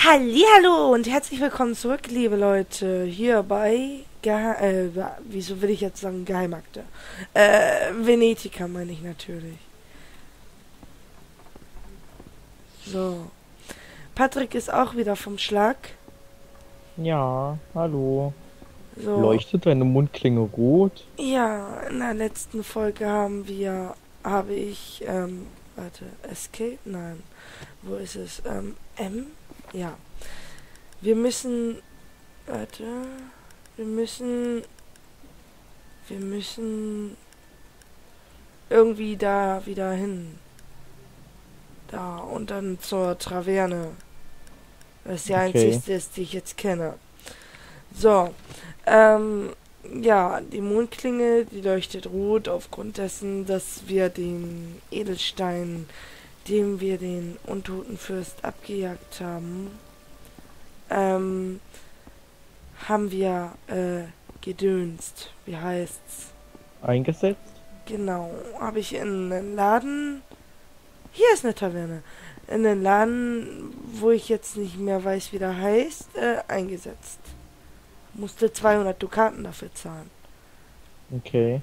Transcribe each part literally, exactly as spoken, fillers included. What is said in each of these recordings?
Hallihallo und herzlich willkommen zurück, liebe Leute, hier bei, Gehe äh, wieso will ich jetzt sagen Geheimakte? Äh, Venetica meine ich natürlich. So. Patrick ist auch wieder vom Schlag. Ja, hallo. So. Leuchtet deine Mundklinge rot? Ja, in der letzten Folge haben wir, habe ich, ähm, warte, Escape? Nein. Wo ist es? Ähm, M? Ja. Wir müssen, warte, wir müssen, wir müssen irgendwie da wieder hin. Da und dann zur Traverne. Das ist die Okay. einzigste ist, die ich jetzt kenne. So, ähm, ja, die Mondklinge, die leuchtet rot aufgrund dessen, dass wir den Edelstein, dem wir den untoten Fürst abgejagt haben, ähm, haben wir, äh, gedönst. Wie heißt's? Eingesetzt? Genau, habe ich in einen Laden, hier ist eine Taverne, in einen Laden, wo ich jetzt nicht mehr weiß, wie der heißt, äh, eingesetzt. Musste zweihundert Dukaten dafür zahlen. Okay.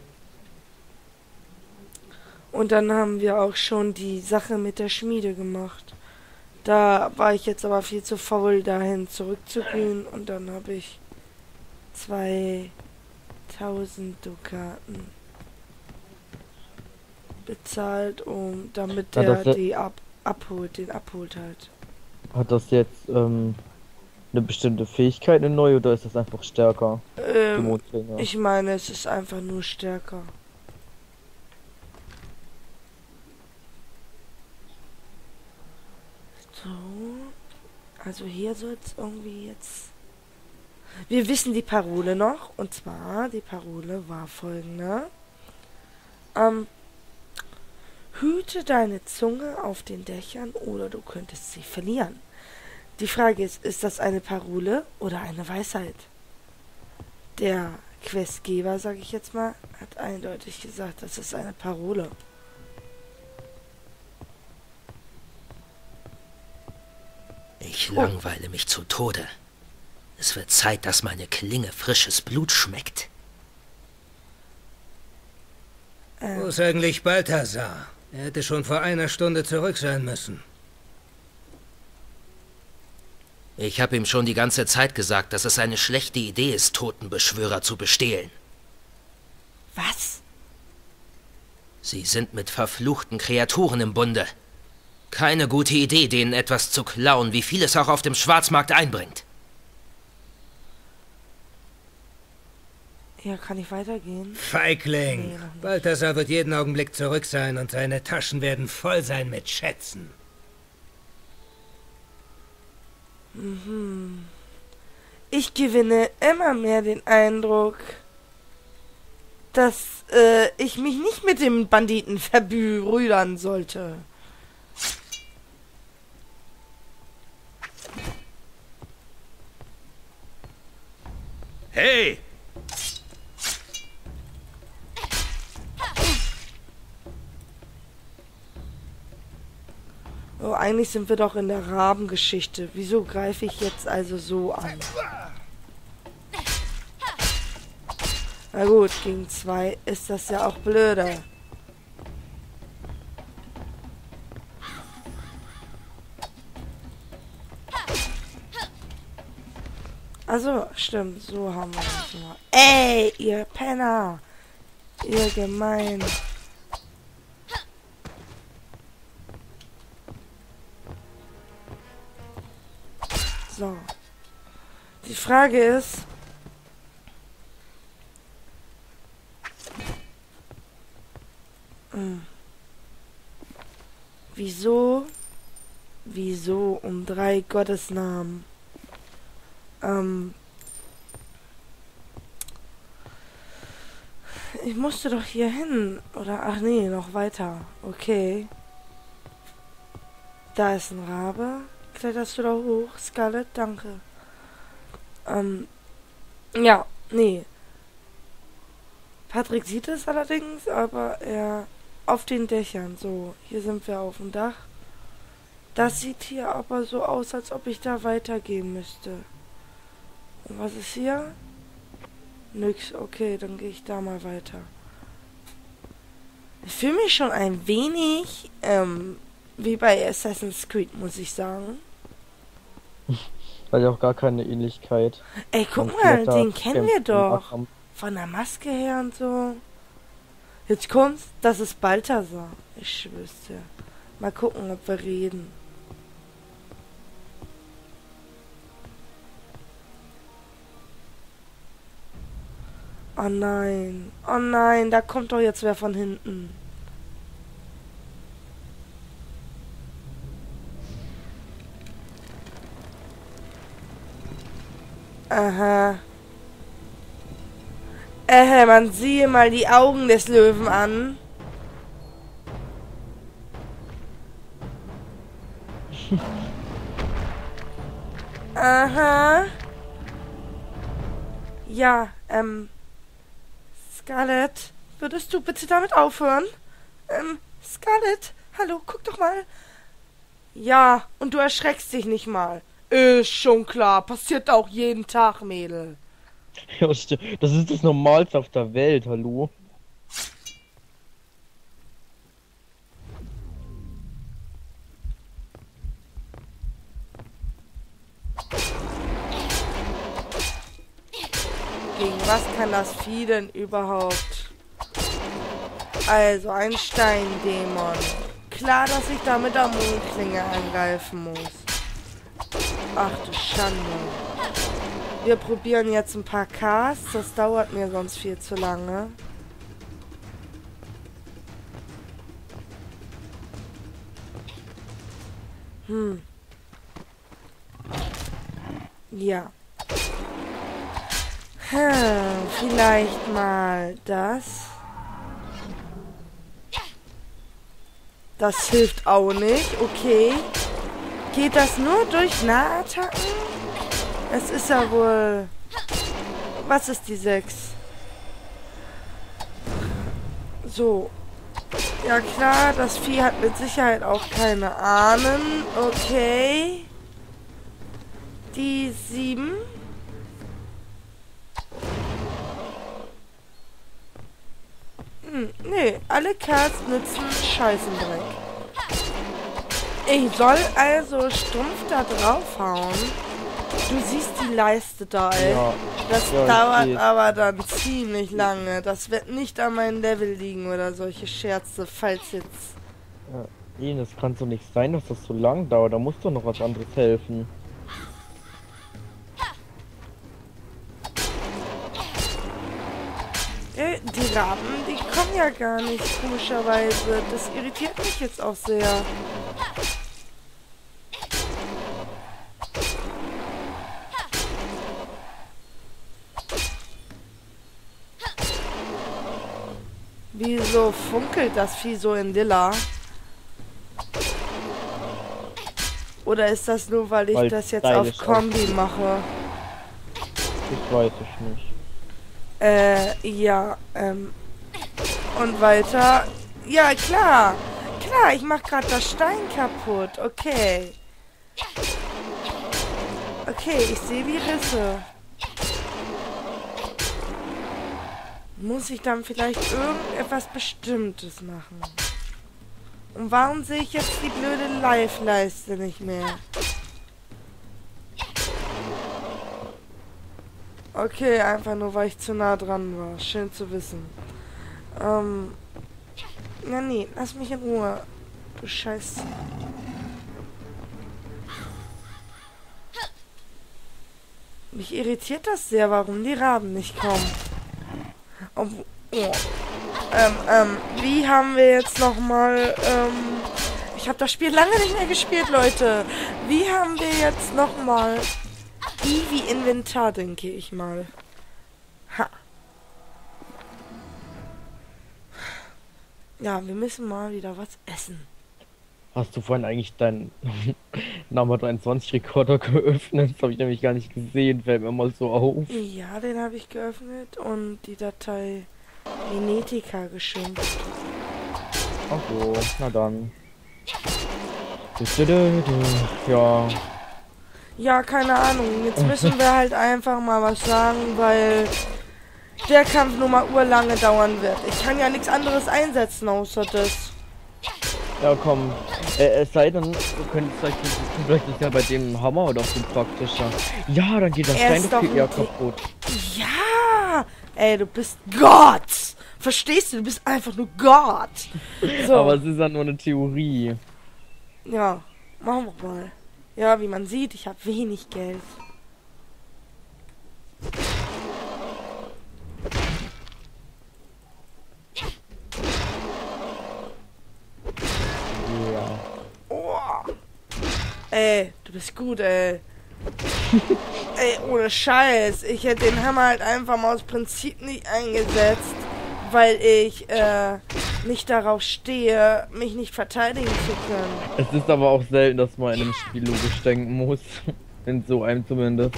Und dann haben wir auch schon die Sache mit der Schmiede gemacht. Da war ich jetzt aber viel zu faul, dahin zurückzugehen. Und dann habe ich zweitausend Dukaten bezahlt, um damit Hat der das, je- die ab, abholt, den abholt halt. hat das jetzt ähm, eine bestimmte Fähigkeit, eine neue, oder ist das einfach stärker, die Ähm, Mondklinge? ich meine, es ist einfach nur stärker. So. Also hier soll es irgendwie jetzt. Wir wissen die Parole noch. Und zwar, die Parole war folgende. Ähm, hüte deine Zunge auf den Dächern oder du könntest sie verlieren. Die Frage ist, ist das eine Parole oder eine Weisheit? Der Questgeber, sage ich jetzt mal, hat eindeutig gesagt, das ist eine Parole. Ich Oh, langweile mich zu Tode. Es wird Zeit, dass meine Klinge frisches Blut schmeckt. äh, Wo ist eigentlich Balthasar? Er hätte schon vor einer Stunde zurück sein müssen. Ich habe ihm schon die ganze Zeit gesagt, dass es eine schlechte Idee ist, Totenbeschwörer zu bestehlen. was? Sie sind mit verfluchten Kreaturen im Bunde. Keine gute Idee, denen etwas zu klauen, wie viel es auch auf dem Schwarzmarkt einbringt. Ja, kann ich weitergehen? Nee, Feigling! noch nicht. Balthasar wird jeden Augenblick zurück sein und seine Taschen werden voll sein mit Schätzen. Mhm. Ich gewinne immer mehr den Eindruck, dass äh, ich mich nicht mit dem Banditen verbrüdern sollte. Hey! Oh, eigentlich sind wir doch in der Rabengeschichte. Wieso greife ich jetzt also so an? Na gut, gegen zwei ist das ja auch blöder. Also, stimmt, so haben wir es nur. Ey, ihr Penner! Ihr gemein. So. Die Frage ist, hm, wieso, wieso um drei Gottesnamen, ähm, ich musste doch hier hin, oder, ach nee, noch weiter, okay. Da ist ein Rabe, kletterst du da hoch, Scarlett, danke. Ähm, ja, nee. Patrick sieht es allerdings, aber er auf den Dächern, so, hier sind wir auf dem Dach. Das sieht hier aber so aus, als ob ich da weitergehen müsste. Und was ist hier? Nix. Okay, dann gehe ich da mal weiter. Ich fühle mich schon ein wenig ähm, wie bei Assassin's Creed, muss ich sagen. Weil ja auch gar keine Ähnlichkeit. Ey, guck Und mal, Kletter- den kennen wir Kämpfen, doch. Aram- Von der Maske her und so. Jetzt kommt's, das ist Balthasar. Ich schwör's dir. Mal gucken, ob wir reden. Oh nein. Oh nein, da kommt doch jetzt wer von hinten. Aha. Äh, man siehe mal die Augen des Löwen an. Aha. Ja, ähm. Scarlett, würdest du bitte damit aufhören? Ähm, Scarlett, hallo, guck doch mal. Ja, und du erschreckst dich nicht mal. Ist schon klar, passiert auch jeden Tag, Mädel. Ja, sti- das ist das Normalste auf der Welt, hallo? Gegen was kann das Vieh denn überhaupt? Also, ein Steindämon. Klar, dass ich da mit der Mondklinge angreifen muss. Ach du Schande. Wir probieren jetzt ein paar Casts. Das dauert mir sonst viel zu lange. Hm. Ja. Hm, vielleicht mal das. Das hilft auch nicht. Okay. Geht das nur durch Nahattacken? Es ist ja wohl... Was ist die sechs? So. Ja klar, das Vieh hat mit Sicherheit auch keine Ahnen. Okay. Die sieben. Hm, nee, alle Cards nützen Scheißendreck. Ich soll also stumpf da draufhauen. Du siehst die Leiste da, ey. Ja. Das Ja, ich dauert seh's. aber dann ziemlich lange. Das wird nicht an meinem Level liegen oder solche Scherze, falls jetzt... Ja, Ines, kann doch nicht sein, dass das so lang dauert. Da muss doch noch was anderes helfen. Äh, die Raben, die kommen ja gar nicht, komischerweise. Das irritiert mich jetzt auch sehr. Wieso funkelt das Vieh so in Lila? Oder ist das nur, weil ich Weil's das jetzt auf stylisch Kombi mache? Das weiß ich nicht. Äh, ja, ähm. Und weiter. Ja, klar. Klar, ich mach gerade das Stein kaputt. Okay. Okay, ich sehe die Risse. Muss ich dann vielleicht irgendetwas Bestimmtes machen? Und warum sehe ich jetzt die blöde Live-Leiste nicht mehr? Okay, einfach nur, weil ich zu nah dran war. Schön zu wissen. Ähm. Ja, nee, lass mich in Ruhe. Du Scheiß. Mich irritiert das sehr, warum die Raben nicht kommen. Ob, oh. Ähm, ähm, wie haben wir jetzt nochmal, ähm, ich habe das Spiel lange nicht mehr gespielt, Leute. Wie haben wir jetzt nochmal I wie Inventar, denke ich mal. Ha. Ja, wir müssen mal wieder was essen. Hast du vorhin eigentlich deinen Nummer dreiundzwanzig Rekorder geöffnet? Das habe ich nämlich gar nicht gesehen, fällt mir mal so auf. Ja, den habe ich geöffnet und die Datei Venetica geschimpft. Ach so, na dann. Du, du, du, du. Ja. Ja, keine Ahnung. Jetzt müssen wir halt einfach mal was sagen, weil der Kampf nur mal urlange dauern wird. Ich kann ja nichts anderes einsetzen außer das. Ja, komm. Äh, es sei denn, du könntest vielleicht, vielleicht ist ja bei dem Hammer oder so praktischer. Ja, dann geht das Er Stein ist doch doch viel eher ein Di- kaputt. Ja! Ey, du bist Gott! Verstehst du? Du bist einfach nur Gott! So. Aber es ist ja nur eine Theorie. Ja, machen wir mal. Ja, wie man sieht, ich habe wenig Geld. Ja. Oh. Ey, du bist gut, ey. Ey, ohne Scheiß. Ich hätte den Hammer halt einfach mal aus Prinzip nicht eingesetzt, weil ich äh, nicht darauf stehe, mich nicht verteidigen zu können. Es ist aber auch selten, dass man in einem Spiel logisch denken muss. In so einem zumindest.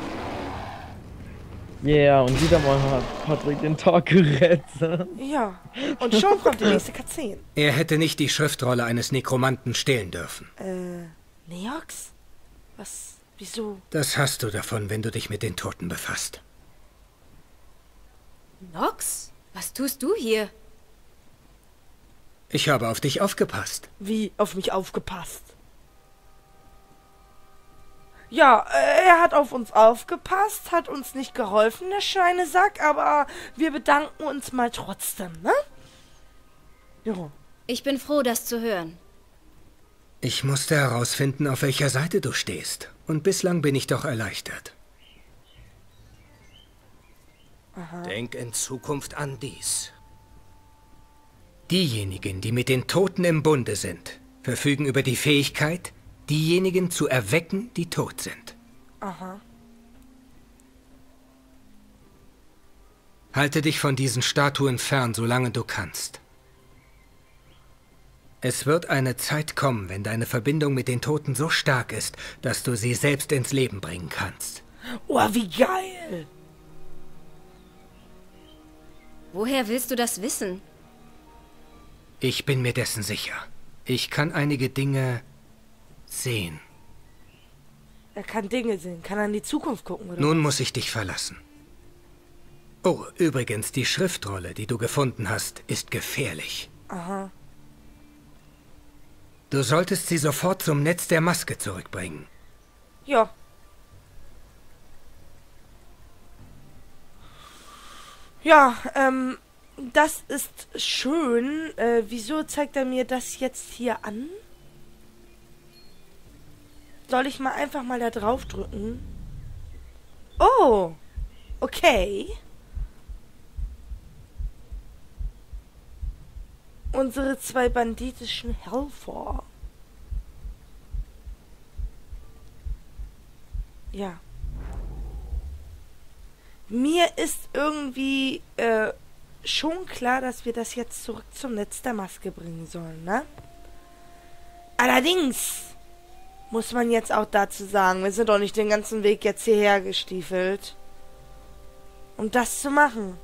Yeah, und wieder mal hat Patrick den Tag gerettet. Ja, und schon kommt die nächste Cutscene. Er hätte nicht die Schriftrolle eines Nekromanten stehlen dürfen. Äh, Neox? Was? Wieso? Das hast du davon, wenn du dich mit den Toten befasst. Nox? Was tust du hier? Ich habe auf dich aufgepasst. Wie auf mich aufgepasst? Ja, äh, er hat auf uns aufgepasst, hat uns nicht geholfen, der Schweinesack, aber wir bedanken uns mal trotzdem, ne? Ja. Ich bin froh, das zu hören. Ich musste herausfinden, auf welcher Seite du stehst. Und bislang bin ich doch erleichtert. Aha. Denk in Zukunft an dies. Diejenigen, die mit den Toten im Bunde sind, verfügen über die Fähigkeit, diejenigen zu erwecken, die tot sind. Aha. Halte dich von diesen Statuen fern, solange du kannst. Es wird eine Zeit kommen, wenn deine Verbindung mit den Toten so stark ist, dass du sie selbst ins Leben bringen kannst. Oh, wie geil! Woher willst du das wissen? Ich bin mir dessen sicher. Ich kann einige Dinge sehen. Er kann Dinge sehen, kann an die Zukunft gucken, oder? Nun muss ich dich verlassen. Oh, übrigens, die Schriftrolle, die du gefunden hast, ist gefährlich. Aha. Du solltest sie sofort zum Netz der Maske zurückbringen. Ja. Ja, ähm, das ist schön. Äh, wieso zeigt er mir das jetzt hier an? Soll ich mal einfach mal da drauf drücken? Oh, okay. Unsere zwei banditischen Helfer. Ja. Mir ist irgendwie äh, schon klar, dass wir das jetzt zurück zum Netz der Maske bringen sollen, ne? Allerdings muss man jetzt auch dazu sagen, wir sind doch nicht den ganzen Weg jetzt hierher gestiefelt, um das zu machen.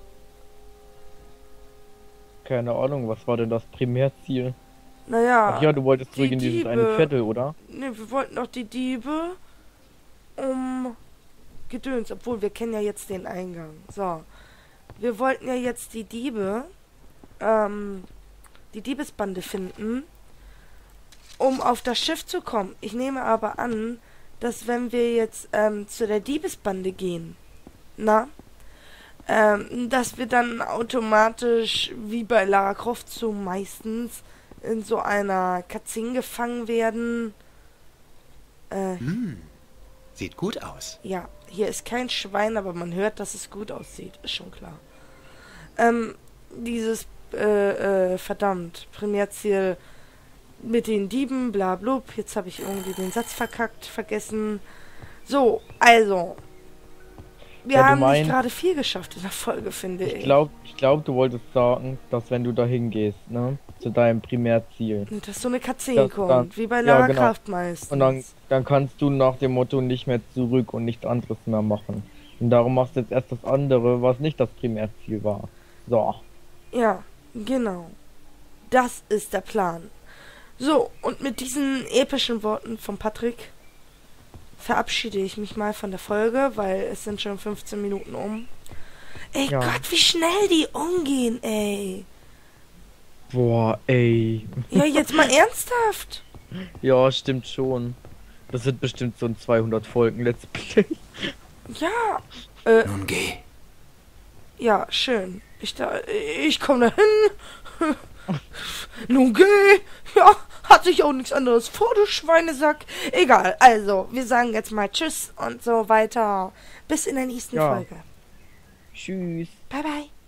Keine Ahnung, was war denn das Primärziel? Naja. Ach ja, du wolltest die zurück in dieses Diebe. eine Viertel, oder? Ne, wir wollten doch die Diebe um Gedöns, obwohl wir kennen ja jetzt den Eingang. So. Wir wollten ja jetzt die Diebe, ähm, die Diebesbande finden, um auf das Schiff zu kommen. Ich nehme aber an, dass wenn wir jetzt ähm, zu der Diebesbande gehen, na, ähm, dass wir dann automatisch, wie bei Lara Croft so meistens, in so einer Cutscene gefangen werden. Äh, Hm, sieht gut aus. ja, hier ist kein Schwein, aber man hört, dass es gut aussieht. Ist schon klar. Ähm, dieses, äh, äh, verdammt, Primärziel mit den Dieben, bla blub. Jetzt habe ich irgendwie den Satz verkackt, vergessen. So, also. Wir Ja, du haben nicht meinst- gerade viel geschafft in der Folge, finde ich. Ich glaube, ich glaub, du wolltest sagen, dass wenn du dahin gehst, ne, zu deinem Primärziel. Und dass so eine Cutscene Das kommt, dann- wie bei ja, Lara genau. Croft meistens. Und dann, dann kannst du nach dem Motto nicht mehr zurück und nichts anderes mehr machen. Und darum machst du jetzt erst das andere, was nicht das Primärziel war. So. Ja, genau. Das ist der Plan. So, und mit diesen epischen Worten von Patrick verabschiede ich mich mal von der Folge, weil es sind schon fünfzehn Minuten um. Ey Ja. Gott, wie schnell die umgehen, ey. Boah, ey. Ja, jetzt mal ernsthaft. Ja, stimmt schon. Das wird bestimmt so ein zweihundert Folgen Let's Play. Ja. Äh, Nun geh. ja, schön. Ich da, ich komme da hin. Nun geh. Ja, hat sich auch nichts anderes vor, du Schweinesack. Egal, also, wir sagen jetzt mal Tschüss und so weiter. Bis in der nächsten Ja. Folge. Tschüss. Bye, bye.